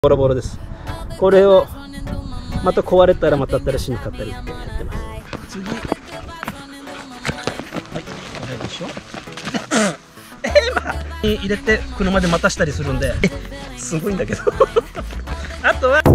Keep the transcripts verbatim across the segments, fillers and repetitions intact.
ボロボロです。これをまた壊れたらまた新しいの買ったりってやってます。次、はい、これでしょえー、まあに入れて車で待たしたりするんで、えすごいんだけどあとは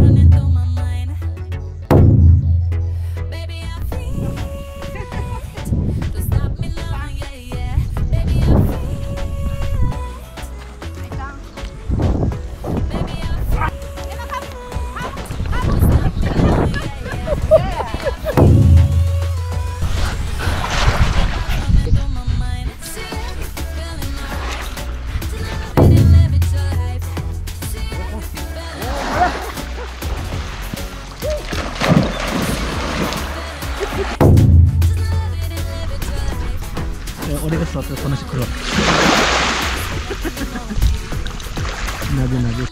俺が座ってこの人来るわなでなで。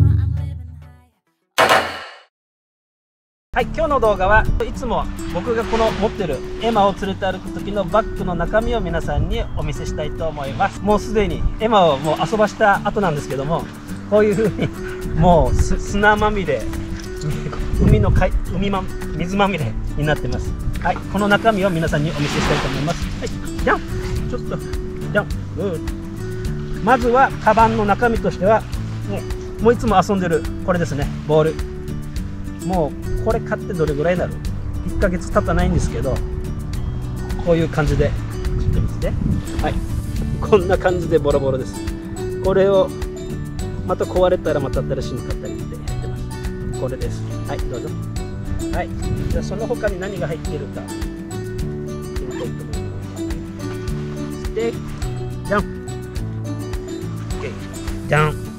はい、今日の動画はいつも僕がこの持ってるエマを連れて歩く時のバッグの中身を皆さんにお見せしたいと思います。もうすでにエマをもう遊ばした後なんですけども、こういう風にもう砂まみれ、海の海海ま水まみれになってます。はい、この中身を皆さんにお見せしたいと思います。はい、じゃんちょっとじゃん、うん、まずはカバンの中身としては、ね、もういつも遊んでるこれですね、ボール。もうこれ買ってどれぐらいになる？いっかげつ経たないんですけど、こういう感じでちょっと見てて、はい、こんな感じでボロボロです。これをまた壊れたらまた新しいの買ったりってやってます。これです。はい、どうぞ。はい、じゃあその他に何が入っているか見たいと思います。で、じゃん。じゃん。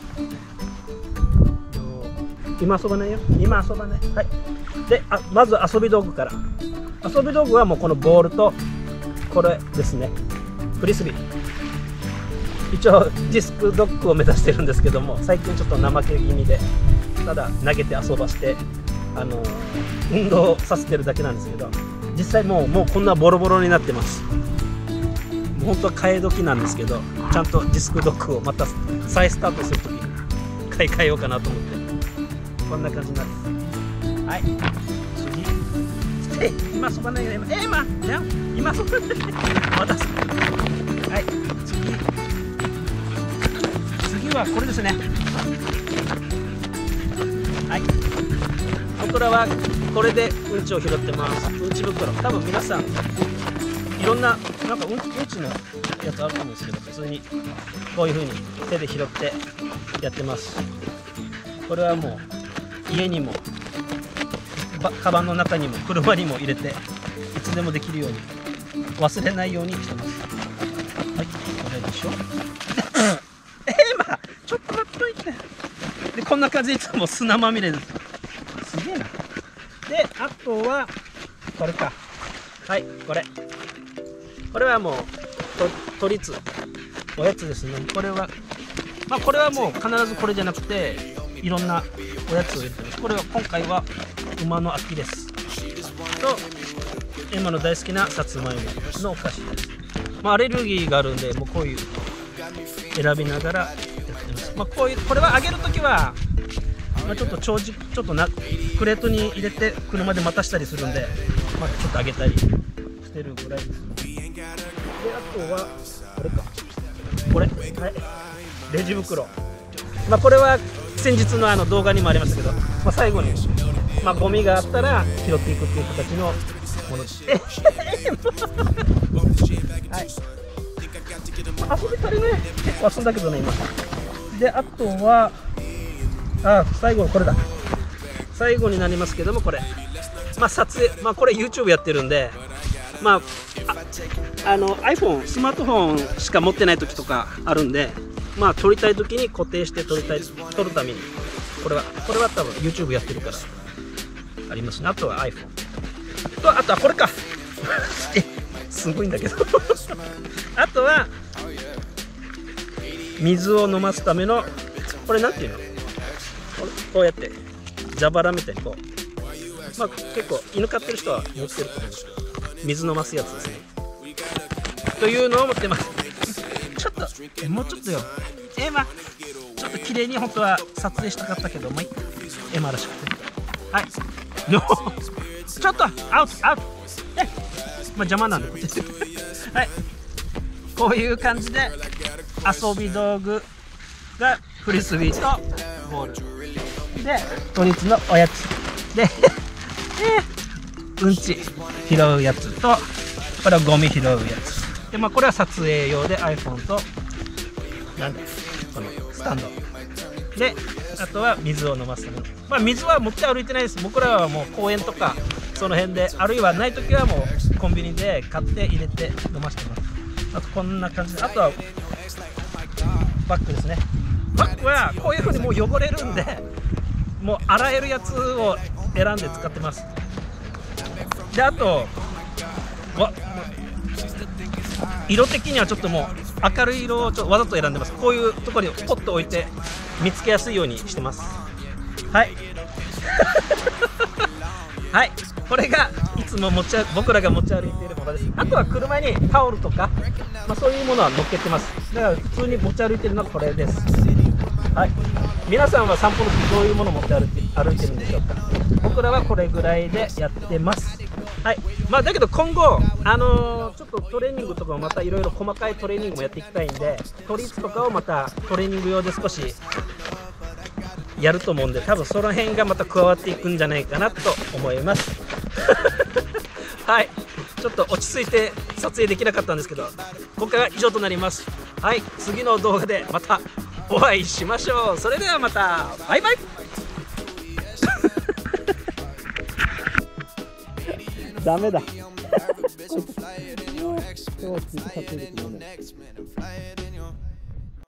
今遊ばないよ。今遊ばない。はい。で、あ、まず遊び道具から。遊び道具はもうこのボールと、これですね。フリスビー。一応ディスクドッグを目指してるんですけども、最近ちょっと怠け気味で、ただ投げて遊ばして、あのー、運動させてるだけなんですけど、実際もうもうこんなボロボロになってます。本当は替え時なんですけど、ちゃんとディスクドッグをまた再スタートするときに買い替えようかなと思って、こんな感じなんです。はい、次、え今遊ばないよ。え今じゃん今遊ばないまたはい、次次はこれですね。はい、僕らはこれでうんちを拾ってます。うんち袋、多分皆さんいろんななんかうんちのやつあると思うんですけど、普通にこういう風に手で拾ってやってます。これはもう家にもカバンの中にも車にも入れていつでもできるように忘れないようにしてます。はい、これでしょえー、まあちょっと待っといて。でこんな感じでいつも砂まみれです。すげえな。であとはこれか。はい、これこれはもう都立おやつですね。これはまあこれはもう必ずこれじゃなくていろんなおやつを入れてます。これは今回は馬の秋ですと今の大好きなさつまいものお菓子です。まあアレルギーがあるんでもうこういう選びながらやってます。まあこういうこれはあげるときは、まあ、ちょっと長時ちょっとなクレートに入れて車で待たしたりするんで、まあ、ちょっとあげたりしてるぐらいですね。であとはこれかこれ、はい、レジ袋。まあこれは先日のあの動画にもありましたけど、まあ、最後に、まあ、ゴミがあったら拾っていくっていう形のものです。はい、遊び足りない。結構遊んだけどね今。であとはあ最後これだ。最後になりますけども、これまあ撮影、まあこれ YouTube やってるんで、まああの iPhone スマートフォンしか持ってない時とかあるんで、まあ撮りたい時に固定して撮りたい撮るためにこれはこれは多分 YouTube やってるからありますね。あとは iPhone とあとはこれかえすごいんだけどあとは水を飲ますためのこれなんていうの、こうやって蛇腹みたいにこう、まあ結構犬飼ってる人は持ってると思うんですけど、水飲ますやつですねというのを持ってます。ちょっともうちょっとよ。えー、まあちょっと綺麗に本当は撮影したかったけど、まあいいか、エマらしくて。はいのちょっとアウトアウト、えまあ邪魔なんではい、こういう感じで遊び道具がフリスビーとボールで、都立のおやつでうんち拾うやつと、これはゴミ拾うやつで、まあ、これは撮影用で iPhone となんだこのスタンドで、あとは水を飲ますための、まあ、水は持って歩いてないです。僕らはもう公園とかその辺で、あるいはない時はもうコンビニで買って入れて飲ましてます。あとこんな感じで、あとはバッグですね。バッグはこういう風にもう汚れるんで、もう洗えるやつを選んで使ってます。で、あとわ色的にはちょっともう明るい色をちょっとわざと選んでます。こういうところにポッと置いて見つけやすいようにしてます。はいはい、これがいつも持ち僕らが持ち歩いているものです。あとは車にタオルとか、まあ、そういうものは乗っけてます。だから普通に持ち歩いてるのはこれです。はい、皆さんは散歩の時どういうものを持って歩いて歩いてるんでしょうか。僕らはこれぐらいでやってます。はい、まあだけど今後、あのー、ちょっとトレーニングとかもまたいろいろ細かいトレーニングもやっていきたいんで、都立とかをまたトレーニング用で少しやると思うんで、多分その辺がまた加わっていくんじゃないかなと思いますはい、ちょっと落ち着いて撮影できなかったんですけど、今回は以上となります。はい、次の動画でまたお会いしましょう。それではまた、バイバイダメだ